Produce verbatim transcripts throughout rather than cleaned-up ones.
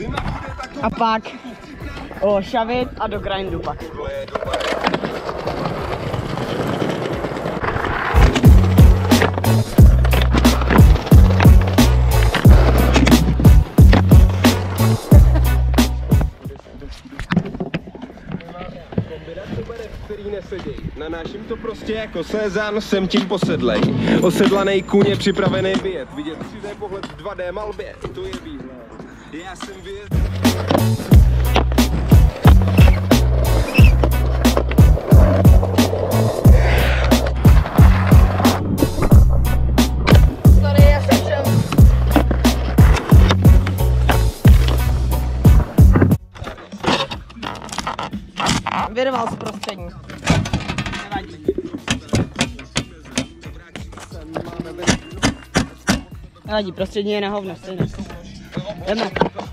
A pak ošavit a do grindu pak. Na naším to prostě jako Sezan, jsem tím posedlej. Osedlanej kůň je připravený vyjet. Vidět tři dé pohled v dva dé malbě, to je výhled. Já jsem vyjet. Sorry, já jsem šel. Vyrval z prostřední. Nevadí, prostřední je na hovno, stejně. Jdeme.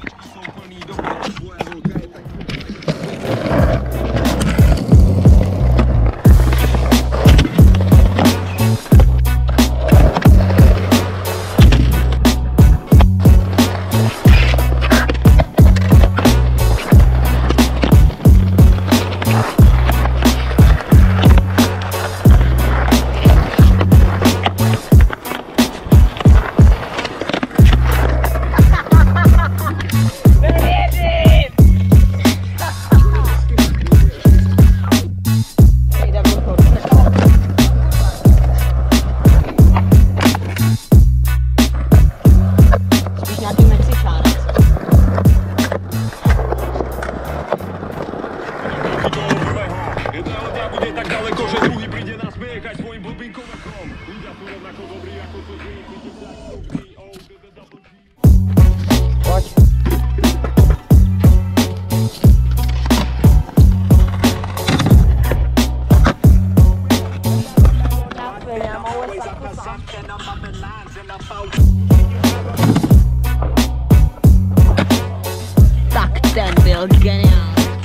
Tak ten byl geniální.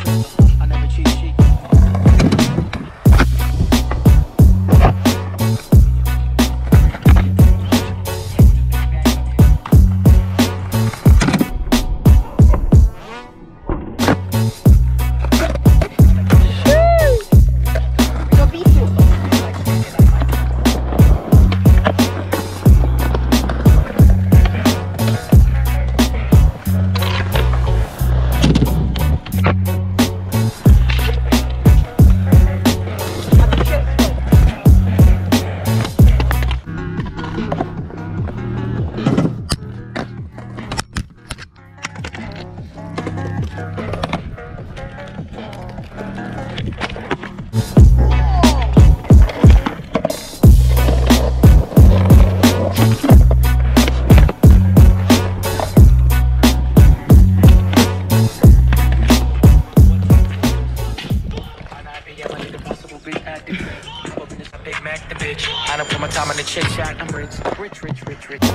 I don't put my time on the chit chat. I'm rich, rich, rich, rich, rich.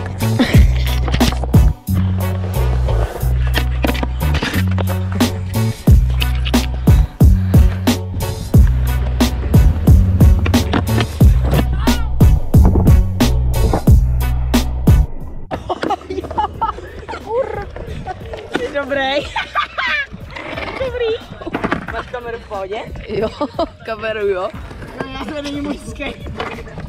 Dobrý. Dobrý. Máš kameru v pohodě? Jo, kameru jo. No já to není můj skate.